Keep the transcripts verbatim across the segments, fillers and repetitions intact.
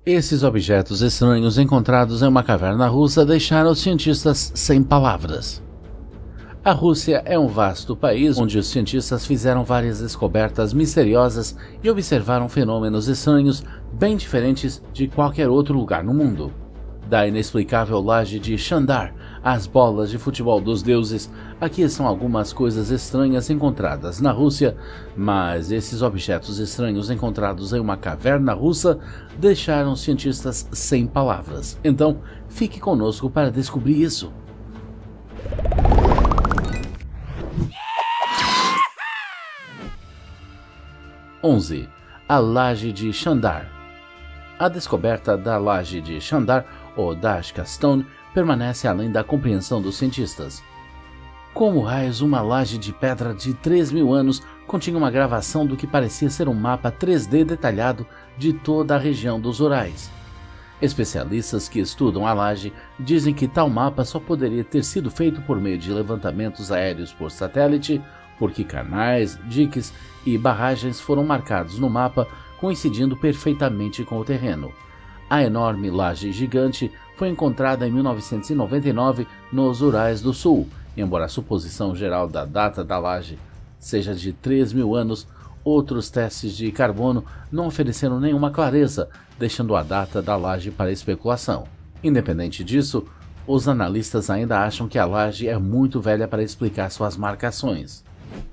Esses objetos estranhos encontrados em uma caverna russa deixaram os cientistas sem palavras. A Rússia é um vasto país onde os cientistas fizeram várias descobertas misteriosas e observaram fenômenos estranhos bem diferentes de qualquer outro lugar no mundo. Da inexplicável laje de Xandar às bolas de futebol dos deuses, aqui estão algumas coisas estranhas encontradas na Rússia, mas esses objetos estranhos encontrados em uma caverna russa deixaram os cientistas sem palavras. Então, fique conosco para descobrir isso. onze. A laje de Xandar. A descoberta da laje de Xandar, ou Dashka Stone, permanece além da compreensão dos cientistas. Como raios uma laje de pedra de três mil anos continha uma gravação do que parecia ser um mapa três D detalhado de toda a região dos Urais? Especialistas que estudam a laje dizem que tal mapa só poderia ter sido feito por meio de levantamentos aéreos por satélite, porque canais, diques e barragens foram marcados no mapa, coincidindo perfeitamente com o terreno. A enorme laje gigante foi encontrada em mil novecentos e noventa e nove nos Urais do Sul. Embora a suposição geral da data da laje seja de três mil anos, outros testes de carbono não ofereceram nenhuma clareza, deixando a data da laje para especulação. Independente disso, os analistas ainda acham que a laje é muito velha para explicar suas marcações.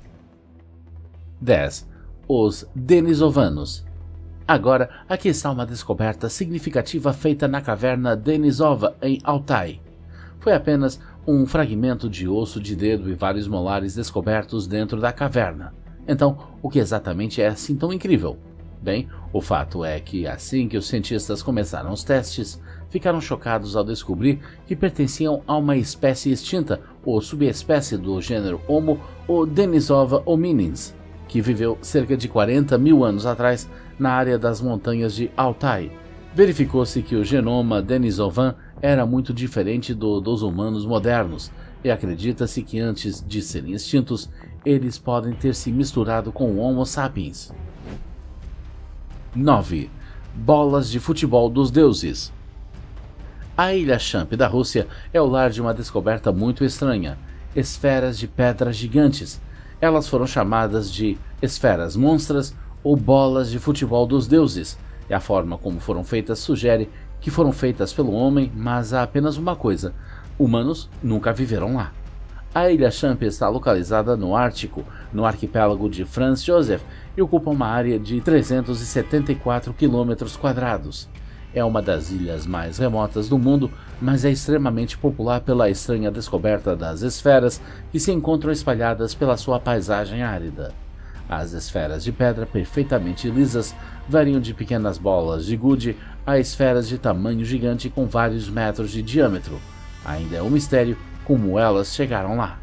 dez. Os Denisovanos. Agora, aqui está uma descoberta significativa feita na caverna Denisova, em Altai. Foi apenas um fragmento de osso de dedo e vários molares descobertos dentro da caverna. Então, o que exatamente é assim tão incrível? Bem, o fato é que assim que os cientistas começaram os testes, ficaram chocados ao descobrir que pertenciam a uma espécie extinta ou subespécie do gênero Homo, ou Denisova hominins, que viveu cerca de quarenta mil anos atrás na área das montanhas de Altai. Verificou-se que o genoma denisovan era muito diferente do dos humanos modernos, e acredita-se que antes de serem extintos, eles podem ter se misturado com o Homo sapiens. nove. Bolas de futebol dos deuses. A ilha Champ da Rússia é o lar de uma descoberta muito estranha: esferas de pedra gigantes. Elas foram chamadas de esferas monstras ou bolas de futebol dos deuses, e a forma como foram feitas sugere que foram feitas pelo homem, mas há apenas uma coisa: humanos nunca viveram lá. A ilha Champ está localizada no Ártico, no arquipélago de Franz Josef, e ocupa uma área de trezentos e setenta e quatro quilômetros quadrados. É uma das ilhas mais remotas do mundo, mas é extremamente popular pela estranha descoberta das esferas que se encontram espalhadas pela sua paisagem árida. As esferas de pedra perfeitamente lisas variam de pequenas bolas de gude a esferas de tamanho gigante com vários metros de diâmetro. Ainda é um mistério como elas chegaram lá.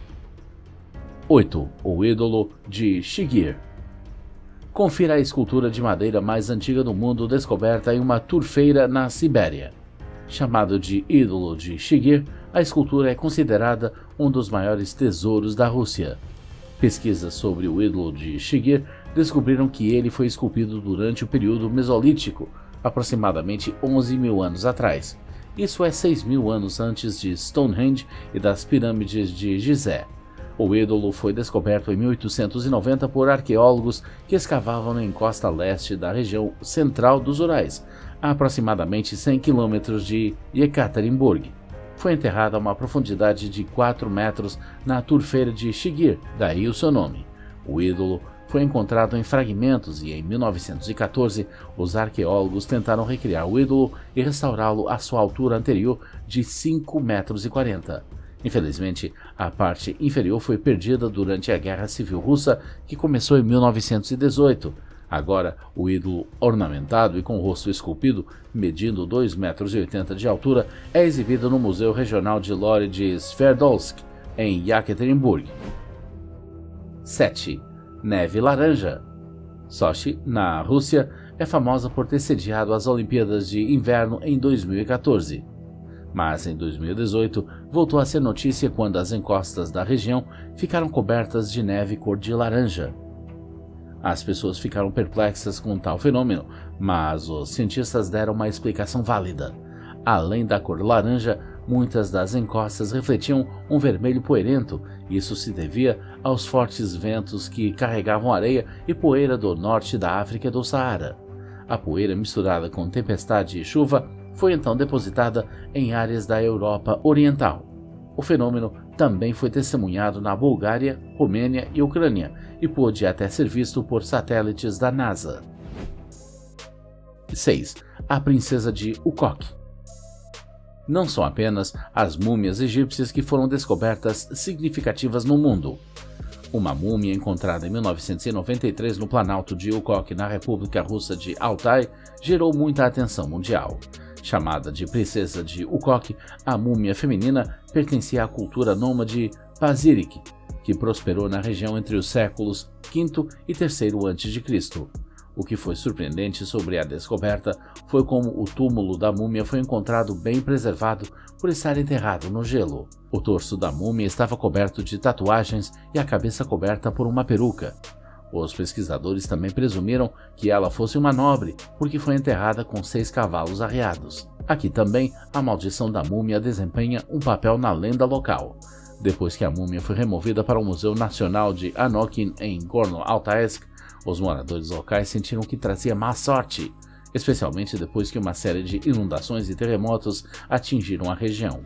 oito. O ídolo de Shigir. Confira a escultura de madeira mais antiga do mundo descoberta em uma turfeira na Sibéria. Chamado de ídolo de Shigir, a escultura é considerada um dos maiores tesouros da Rússia. Pesquisas sobre o ídolo de Shigir descobriram que ele foi esculpido durante o período Mesolítico, aproximadamente onze mil anos atrás. Isso é seis mil anos antes de Stonehenge e das pirâmides de Gizé. O ídolo foi descoberto em mil oitocentos e noventa por arqueólogos que escavavam na encosta leste da região central dos Urais, a aproximadamente cem quilômetros de Yekaterinburg. Foi enterrado a uma profundidade de quatro metros na turfeira de Shigir, daí o seu nome. O ídolo foi encontrado em fragmentos e em mil novecentos e quatorze os arqueólogos tentaram recriar o ídolo e restaurá-lo à sua altura anterior de cinco metros e quarenta. Infelizmente, a parte inferior foi perdida durante a Guerra Civil Russa, que começou em mil novecentos e dezoito. Agora, o ídolo ornamentado e com o rosto esculpido, medindo dois metros e oitenta de altura, é exibido no Museu Regional de Lore de Sverdlovsk, em Yekaterinburg. sete. Neve laranja. Sochi, na Rússia, é famosa por ter sediado as Olimpíadas de Inverno em dois mil e quatorze. Mas em dois mil e dezoito voltou a ser notícia quando as encostas da região ficaram cobertas de neve cor de laranja. As pessoas ficaram perplexas com tal fenômeno, mas os cientistas deram uma explicação válida. Além da cor laranja, muitas das encostas refletiam um vermelho poeirento. Isso se devia aos fortes ventos que carregavam areia e poeira do norte da África e do Saara. A poeira, misturada com tempestade e chuva, foi então depositada em áreas da Europa Oriental. O fenômeno também foi testemunhado na Bulgária, Romênia e Ucrânia e pôde até ser visto por satélites da NASA. seis. A Princesa de Ukok. Não são apenas as múmias egípcias que foram descobertas significativas no mundo. Uma múmia encontrada em mil novecentos e noventa e três no Planalto de Ukok, na República Russa de Altai, gerou muita atenção mundial. Chamada de Princesa de Ukok, a múmia feminina pertencia à cultura nômade Pazyryk, que prosperou na região entre os séculos quinto e terceiro antes de Cristo. O que foi surpreendente sobre a descoberta foi como o túmulo da múmia foi encontrado bem preservado por estar enterrado no gelo. O torso da múmia estava coberto de tatuagens e a cabeça coberta por uma peruca. Os pesquisadores também presumiram que ela fosse uma nobre, porque foi enterrada com seis cavalos arreados. Aqui também, a maldição da múmia desempenha um papel na lenda local. Depois que a múmia foi removida para o Museu Nacional de Anokin, em Gorno-Altaisk, os moradores locais sentiram que trazia má sorte, especialmente depois que uma série de inundações e terremotos atingiram a região.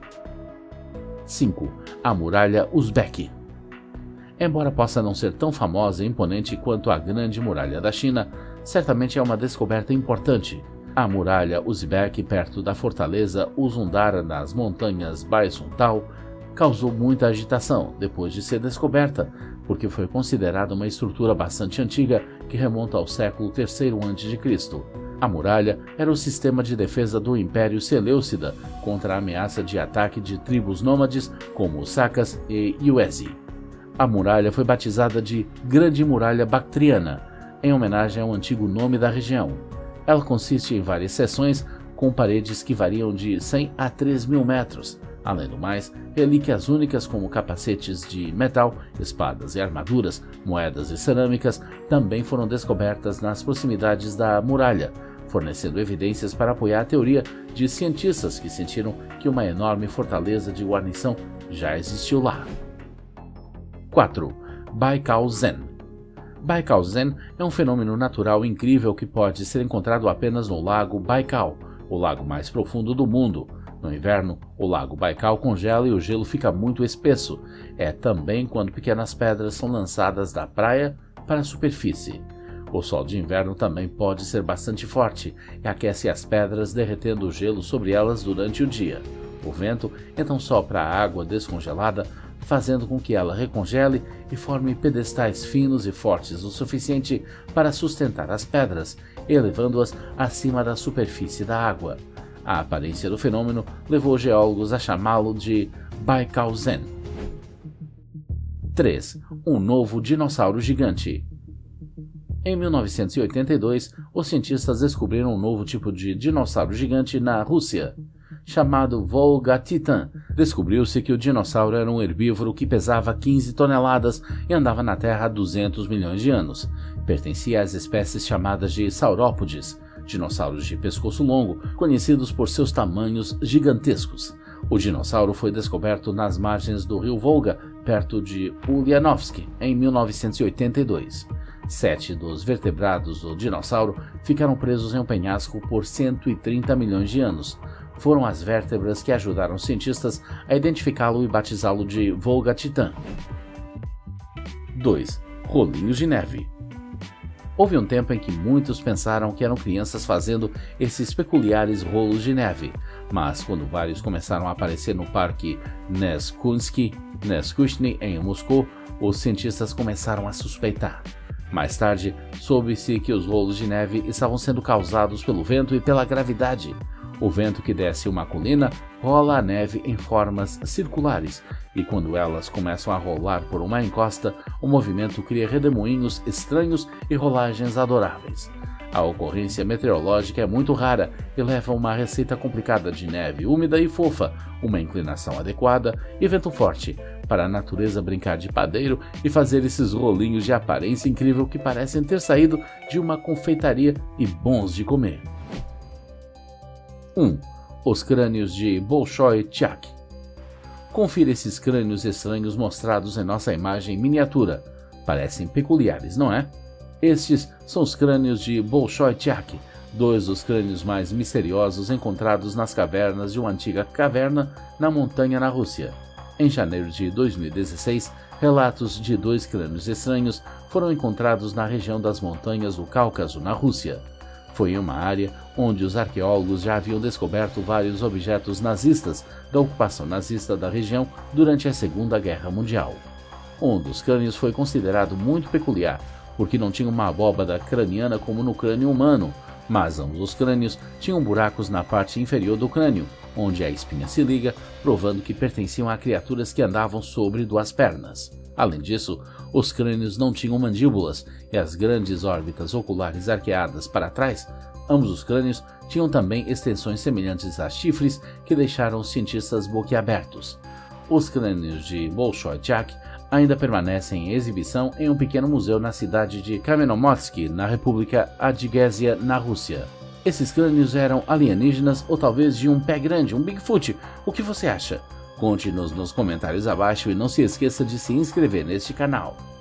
cinco. A Muralha Uzbek. Embora possa não ser tão famosa e imponente quanto a Grande Muralha da China, certamente é uma descoberta importante. A Muralha Uzbek, perto da fortaleza Uzundara nas montanhas Baisuntal, causou muita agitação depois de ser descoberta, porque foi considerada uma estrutura bastante antiga que remonta ao século terceiro antes de Cristo. A muralha era o sistema de defesa do Império Seleucida contra a ameaça de ataque de tribos nômades como os Sacas e Yuezhi. A muralha foi batizada de Grande Muralha Bactriana, em homenagem ao antigo nome da região. Ela consiste em várias seções com paredes que variam de cem a três mil metros. Além do mais, relíquias únicas como capacetes de metal, espadas e armaduras, moedas e cerâmicas também foram descobertas nas proximidades da muralha, fornecendo evidências para apoiar a teoria de cientistas que sentiram que uma enorme fortaleza de guarnição já existiu lá. quatro. Baikal Zen. Baikal Zen é um fenômeno natural incrível que pode ser encontrado apenas no Lago Baikal, o lago mais profundo do mundo. No inverno, o lago Baikal congela e o gelo fica muito espesso. É também quando pequenas pedras são lançadas da praia para a superfície. O sol de inverno também pode ser bastante forte e aquece as pedras, derretendo o gelo sobre elas durante o dia. O vento então sopra a água descongelada, fazendo com que ela recongele e forme pedestais finos e fortes o suficiente para sustentar as pedras, elevando-as acima da superfície da água. A aparência do fenômeno levou geólogos a chamá-lo de Baikal Zen. três. Um novo dinossauro gigante. Em mil novecentos e oitenta e dois, os cientistas descobriram um novo tipo de dinossauro gigante na Rússia, chamado Volga-Titan. Descobriu-se que o dinossauro era um herbívoro que pesava quinze toneladas e andava na Terra há duzentos milhões de anos. Pertencia às espécies chamadas de saurópodes, dinossauros de pescoço longo, conhecidos por seus tamanhos gigantescos. O dinossauro foi descoberto nas margens do rio Volga, perto de Ulyanovsk, em mil novecentos e oitenta e dois. Sete dos vertebrados do dinossauro ficaram presos em um penhasco por cento e trinta milhões de anos. Foram as vértebras que ajudaram os cientistas a identificá-lo e batizá-lo de Volga-Titan. dois. Rolinhos de neve. Houve um tempo em que muitos pensaram que eram crianças fazendo esses peculiares rolos de neve, mas quando vários começaram a aparecer no parque Neskunsky, Neskushny, em Moscou, os cientistas começaram a suspeitar. Mais tarde, soube-se que os rolos de neve estavam sendo causados pelo vento e pela gravidade. O vento que desce uma colina rola a neve em formas circulares, e quando elas começam a rolar por uma encosta, o movimento cria redemoinhos estranhos e rolagens adoráveis. A ocorrência meteorológica é muito rara e leva a uma receita complicada de neve úmida e fofa, uma inclinação adequada e vento forte, para a natureza brincar de padeiro e fazer esses rolinhos de aparência incrível que parecem ter saído de uma confeitaria e bons de comer. um. Os crânios de Bolshoi Tchak. Confira esses crânios estranhos mostrados em nossa imagem miniatura. Parecem peculiares, não é? Estes são os crânios de Bolshoi Tchak, dois dos crânios mais misteriosos encontrados nas cavernas de uma antiga caverna na montanha na Rússia. Em janeiro de dois mil e dezesseis, relatos de dois crânios estranhos foram encontrados na região das montanhas do Cáucaso, na Rússia. Foi em uma área onde os arqueólogos já haviam descoberto vários objetos nazistas da ocupação nazista da região durante a Segunda Guerra Mundial. Um dos crânios foi considerado muito peculiar, porque não tinha uma abóbada craniana como no crânio humano, mas ambos os crânios tinham buracos na parte inferior do crânio, onde a espinha se liga, provando que pertenciam a criaturas que andavam sobre duas pernas. Além disso, os crânios não tinham mandíbulas e as grandes órbitas oculares arqueadas para trás. Ambos os crânios tinham também extensões semelhantes a chifres que deixaram os cientistas boquiabertos. Os crânios de Bolshoi Tchak ainda permanecem em exibição em um pequeno museu na cidade de Kamenomotsky, na República Adiguésia, na Rússia. Esses crânios eram alienígenas ou talvez de um pé grande, um Bigfoot? O que você acha? Conte-nos nos comentários abaixo e não se esqueça de se inscrever neste canal.